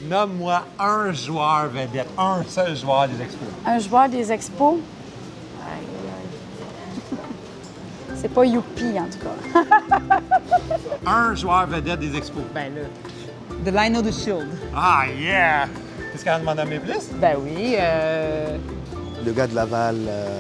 Nomme-moi un joueur vedette, un seul joueur des Expos. Un joueur des Expos? Aïe, aïe. C'est pas Youpi, en tout cas. Un joueur vedette des Expos. Ben là, de Lionel the Shield. Ah, yeah! Est-ce qu'elle m'en nommer plus? Ben oui, Le gars de Laval,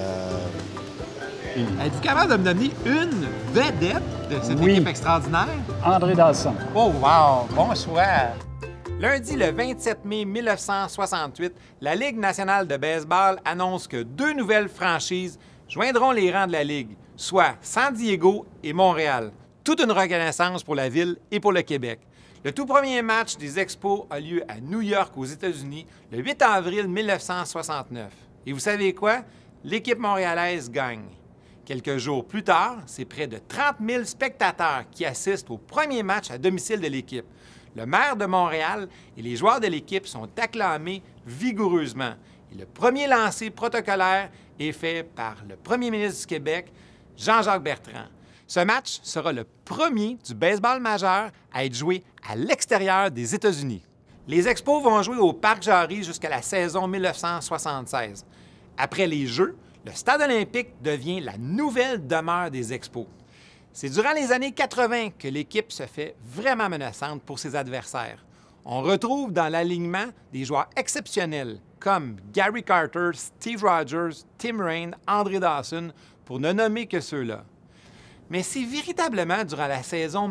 Es-tu capable de me donner une vedette de cette Oui. équipe extraordinaire? André Dawson. Oh, wow! Bon choix! Lundi, le 27 mai 1968, la Ligue nationale de baseball annonce que deux nouvelles franchises joindront les rangs de la Ligue, soit San Diego et Montréal. Toute une reconnaissance pour la ville et pour le Québec. Le tout premier match des Expos a lieu à New York, aux États-Unis, le 8 avril 1969. Et vous savez quoi? L'équipe montréalaise gagne. Quelques jours plus tard, c'est près de 30 000 spectateurs qui assistent au premier match à domicile de l'équipe. Le maire de Montréal et les joueurs de l'équipe sont acclamés vigoureusement. Et le premier lancer protocolaire est fait par le premier ministre du Québec, Jean-Jacques Bertrand. Ce match sera le premier du baseball majeur à être joué à l'extérieur des États-Unis. Les Expos vont jouer au Parc Jarry jusqu'à la saison 1976. Après les Jeux, le Stade olympique devient la nouvelle demeure des Expos. C'est durant les années 80 que l'équipe se fait vraiment menaçante pour ses adversaires. On retrouve dans l'alignement des joueurs exceptionnels comme Gary Carter, Steve Rogers, Tim Raine, André Dawson, pour ne nommer que ceux-là. Mais c'est véritablement durant la saison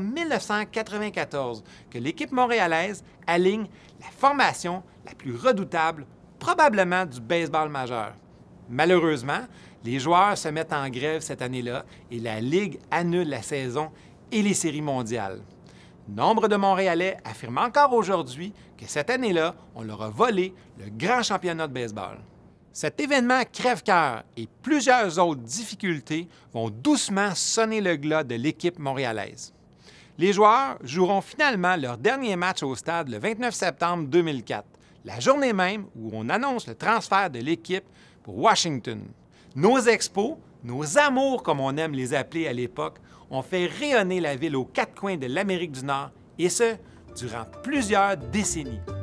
1994 que l'équipe montréalaise aligne la formation la plus redoutable, probablement du baseball majeur. Malheureusement, les joueurs se mettent en grève cette année-là et la Ligue annule la saison et les séries mondiales. Nombre de Montréalais affirment encore aujourd'hui que cette année-là, on leur a volé le grand championnat de baseball. Cet événement crève-cœur et plusieurs autres difficultés vont doucement sonner le glas de l'équipe montréalaise. Les joueurs joueront finalement leur dernier match au stade le 29 septembre 2004, la journée même où on annonce le transfert de l'équipe pour Washington. Nos Expos, nos amours comme on aime les appeler à l'époque, ont fait rayonner la ville aux quatre coins de l'Amérique du Nord, et ce, durant plusieurs décennies.